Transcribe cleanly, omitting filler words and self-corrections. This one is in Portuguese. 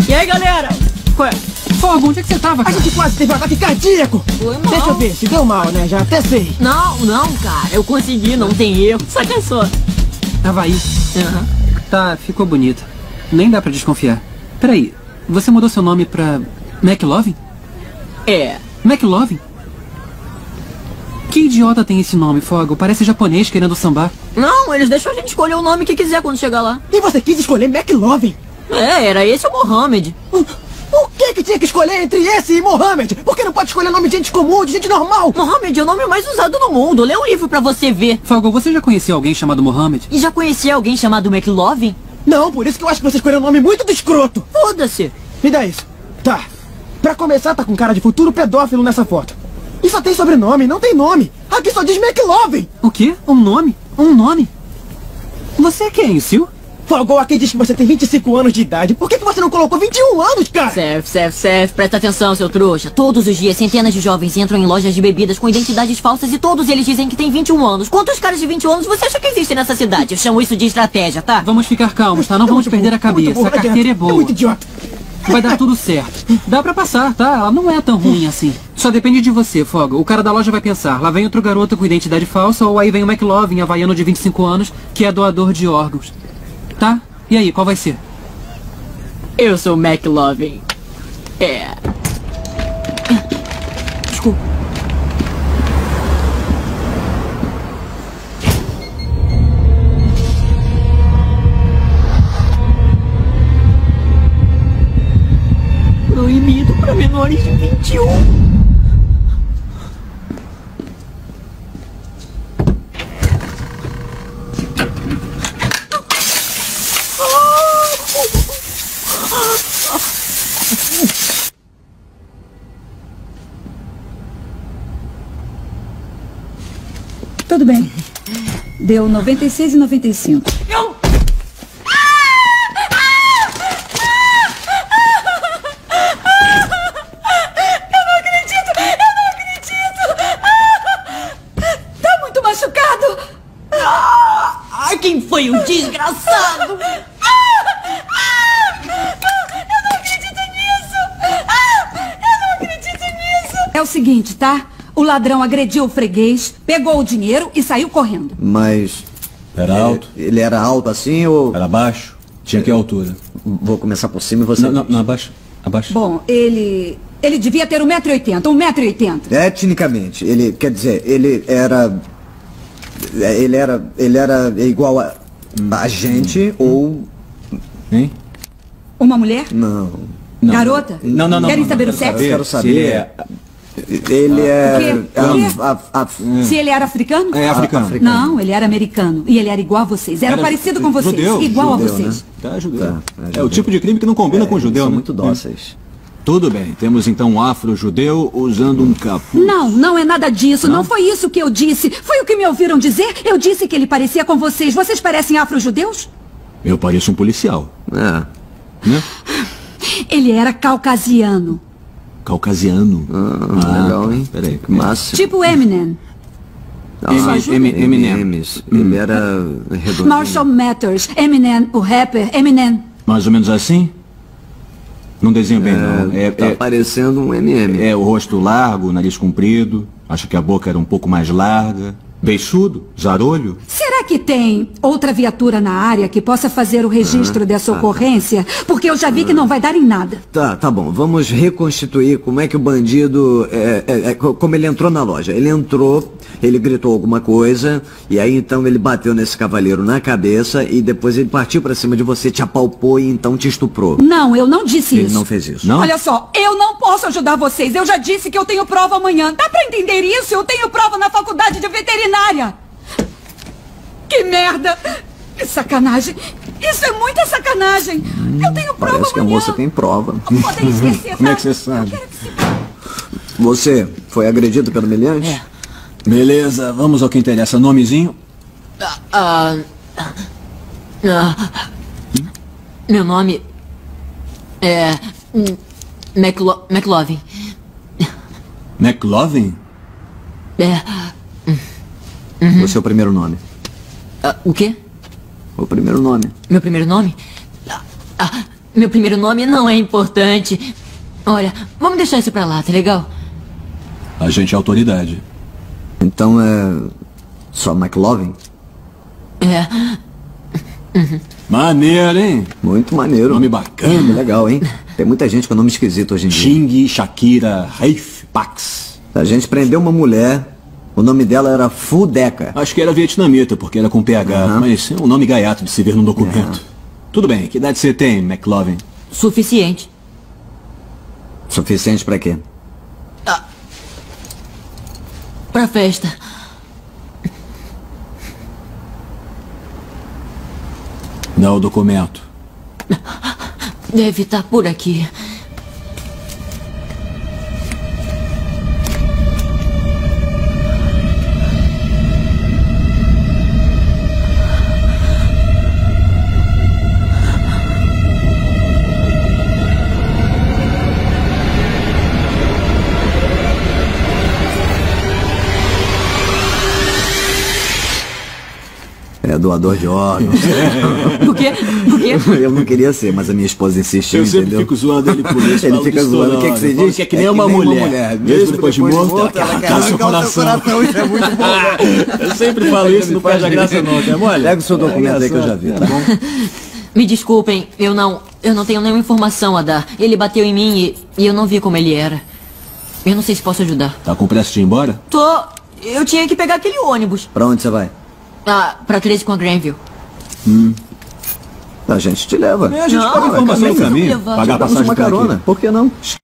E aí, galera? Ué, Fogo, onde é que você tava, cara? A gente quase teve um ataque cardíaco. Foi mal. Deixa eu ver, se deu mal, né? Já até sei. Não, cara. Eu consegui, não tem erro. Saca só. Havaí. Aham. Tá, ficou bonito. Nem dá pra desconfiar. Peraí, você mudou seu nome pra McLovin? É. McLovin? Que idiota tem esse nome, Fogo? Parece japonês querendo sambar. Não, eles deixam a gente escolher o nome que quiser quando chegar lá. E você quis escolher McLovin? É, era esse o Mohammed. O que tinha que escolher entre esse e Mohammed? Por que não pode escolher nome de gente comum, de gente normal? Mohammed é o nome mais usado no mundo. Lê o livro pra você ver. Fogo, você já conheceu alguém chamado Mohammed? E já conhecia alguém chamado McLovin? Não, por isso que eu acho que você escolheu um nome muito do escroto. Foda-se. Me dá isso. Tá. Pra começar, tá com cara de futuro pedófilo nessa foto. E só tem sobrenome, não tem nome. Aqui só diz McLovin. O quê? Um nome? Um nome? Você é quem, Sil? Fogol, aqui diz que você tem 25 anos de idade. Por que você não colocou 21 anos, cara? Seth, presta atenção, seu trouxa. Todos os dias, centenas de jovens entram em lojas de bebidas com identidades falsas e todos eles dizem que têm 21 anos. Quantos caras de 21 anos você acha que existem nessa cidade? Eu chamo isso de estratégia, tá? Vamos ficar calmos, tá? Não vamos perder a cabeça. A carteira é É boa. muito idiota. Vai dar tudo certo. Dá pra passar, tá? Ela não é tão ruim assim. Só depende de você, Fogo. O cara da loja vai pensar, lá vem outro garoto com identidade falsa, ou aí vem o McLovin, havaiano de 25 anos, que é doador de órgãos. Tá? E aí, qual vai ser? Eu sou McLovin. É. Desculpa. Proibido para menores de 21. Tudo bem. Deu 96 e 95. Eu... Quem foi o desgraçado? Eu não acredito nisso! Eu não acredito nisso! É o seguinte, tá? O ladrão agrediu o freguês, pegou o dinheiro e saiu correndo. Mas... Era alto? Ele era alto assim ou... Era baixo? Tinha que altura? Vou começar por cima e você... Não, abaixo. Abaixo. Bom, ele devia ter 1,80 m, 1,80 m. Etnicamente, ele... Quer dizer, ele era igual a gente ou... Hein? Uma mulher? Não. Garota? Não. Querem saber o sexo? Quero saber. Se ele é... Ele é... O quê? Se ele era africano? É africano. Não, ele era americano. E ele era igual a vocês. Era parecido com vocês. Judeu. Igual Judeu, a vocês. né? Tá, judeu. Tá, É o tipo de crime que não combina com judeu, são né? muito dóceis. Tudo bem. Temos então um afro-judeu usando um capuz. Não é nada disso. Não foi isso que eu disse. Foi o que me ouviram dizer. Eu disse que ele parecia com vocês. Vocês parecem afro-judeus? Eu pareço um policial, É. né? Ele era caucasiano. Caucasiano. Legal, hein? Peraí. Que massa. Tipo Eminem. Eminem. Ele era redondinho. Marshall Mathers. Eminem, o rapper. Eminem. Mais ou menos assim? Não desenho bem, não. Tá parecendo um MM. É o rosto largo, o nariz comprido. Acho que a boca era um pouco mais larga. Beiçudo, zarolho. Será que tem outra viatura na área que possa fazer o registro dessa ocorrência? Porque eu já vi que não vai dar em nada. Tá bom. Vamos reconstituir como é que o bandido... como ele entrou na loja. Ele entrou, ele gritou alguma coisa, e aí então ele bateu nesse cavaleiro na cabeça, e depois ele partiu pra cima de você, te apalpou e então te estuprou. Não, eu não disse Ele isso. não fez isso. Não? Olha só, eu não posso ajudar vocês. Eu já disse que eu tenho prova amanhã. Dá pra entender isso? Eu tenho prova na faculdade de veterinária. Que merda! Que sacanagem! Isso é muita sacanagem! Eu tenho prova Parece que a amanhã. moça tem prova. Podem esquecer, Como é tá? que você sabe? Eu quero que se... Você foi agredido pelo humilhante? Beleza, vamos ao que interessa. Nomezinho? Meu nome é McLovin. McLovin? Você é o primeiro nome. O quê? O primeiro nome. Meu primeiro nome? Meu primeiro nome não é importante. Olha, vamos deixar isso pra lá, tá legal? A gente é autoridade. Então é... só McLovin? É. Maneiro, hein? Muito maneiro. Nome bacana. Legal, hein? Tem muita gente com nome esquisito hoje em dia. Xing, Shakira, Raif, Pax. A gente prendeu uma mulher, o nome dela era Fudeca. Acho que era vietnamita, porque era com PH. Mas é um nome gaiato de se ver num documento. Tudo bem, que idade você tem, McLovin? Suficiente. Suficiente pra quê? Pra festa. Dá o documento. Deve estar por aqui. É doador de órgãos. O quê? O quê? Eu não queria ser, mas a minha esposa insistiu, Eu sempre entendeu? fico zoando ele por isso. Ele falo fica disso zoando. toda O que, que você hora. Fala diz? que é que nem uma mulher. Mesmo depois de morto, ela quer arrancar seu coração. Isso é muito bom. Eu sempre falo isso, não perde a graça não, é mole? Pega o seu documento aí que eu já vi, tá bom? Me desculpem, eu não tenho nenhuma informação a dar. Ele bateu em mim e eu não vi como ele era. Eu não sei se posso ajudar. Tá com pressa de ir embora? Eu tinha que pegar aquele ônibus. Pra onde você vai? Pra 13 com a Granville. A gente te leva. A gente paga informação no caminho. levar. Pagar a Damos passagem uma pra aqui. carona. Por que não?